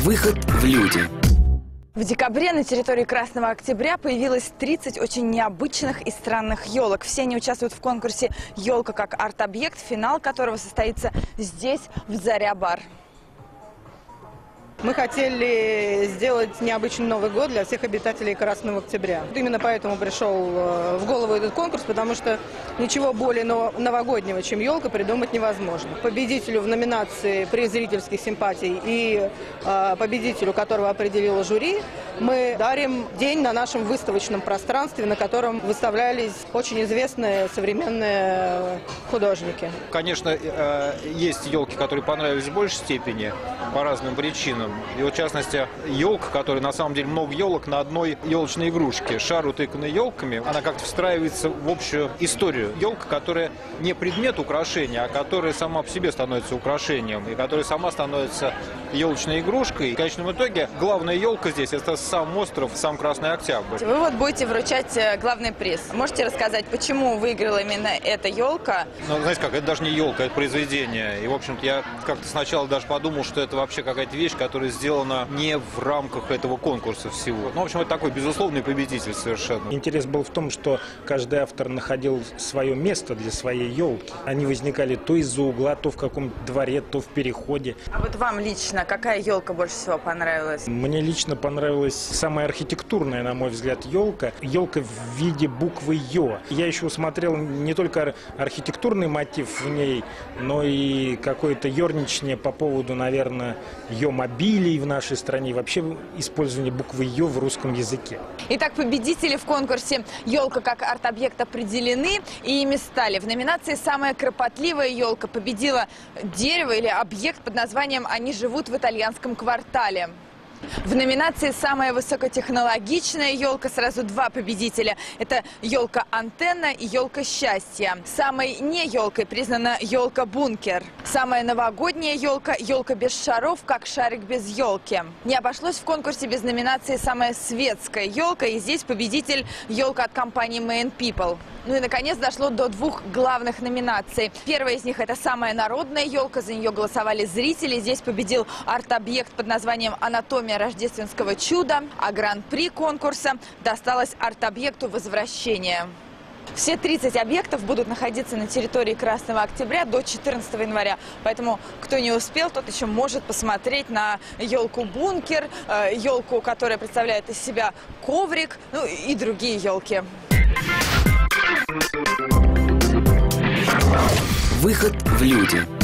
Выход в люди. В декабре на территории Красного Октября появилось 30 очень необычных и странных елок. Все они участвуют в конкурсе «Елка как арт-объект», финал которого состоится здесь, в Заря-бар. Мы хотели сделать необычный Новый год для всех обитателей Красного Октября. Именно поэтому пришел в голову этот конкурс, потому что ничего более новогоднего, чем елка, придумать невозможно. Победителю в номинации «Приз зрительских симпатий» и победителю, которого определило жюри, мы дарим день на нашем выставочном пространстве, на котором выставлялись очень известные современные художники. Конечно, есть елки, которые понравились в большей степени по разным причинам. И вот, в частности, елка, которая на самом деле много елок на одной елочной игрушке. Шар, утыканный елками, она как-то встраивается в общую историю. Елка, которая не предмет украшения, а которая сама по себе становится украшением, и которая сама становится елочной игрушкой. И в конечном итоге главная елка здесь – это сам остров, сам Красный Октябрь. Вы вот будете вручать главный приз. Можете рассказать, почему выиграла именно эта елка? Ну, знаете как, это даже не елка, это произведение. И, в общем-то, я как-то сначала даже подумал, что это вообще какая-то вещь, которая сделана не в рамках этого конкурса всего. Ну, в общем, это такой безусловный победитель совершенно. Интерес был в том, что каждый автор находил свое место для своей елки. Они возникали то из-за угла, то в каком-то дворе, то в переходе. А вот вам лично какая елка больше всего понравилась? Мне лично понравилась самая архитектурная, на мой взгляд, елка. Елка в виде буквы «Ё». Я еще усмотрел не только архитектурный мотив в ней, но и какое-то ерничание по поводу, наверное, «Ё-мобилей» в нашей стране, вообще использование буквы «Ё» в русском языке. Итак, победители в конкурсе «Елка как арт-объект» определены, и ими стали. В номинации «Самая кропотливая елка» победила дерево или объект под названием «Они живут в итальянском квартале». В номинации «Самая высокотехнологичная елка» сразу два победителя. Это елка-антенна и елка счастья. Самой не елкой признана елка-бункер. Самая новогодняя елка – елка без шаров, как шарик без елки. Не обошлось в конкурсе без номинации «Самая светская елка», и здесь победитель елка от компании Main People. Ну и, наконец, дошло до двух главных номинаций. Первая из них – это самая народная елка. За нее голосовали зрители. Здесь победил арт-объект под названием «Анатомия рождественского чуда». А гран-при конкурса досталось арт-объекту «Возвращение». Все 30 объектов будут находиться на территории Красного Октября до 14 января. Поэтому, кто не успел, тот еще может посмотреть на елку-бункер, елку, которая представляет из себя коврик, ну и другие елки. Выход в люди.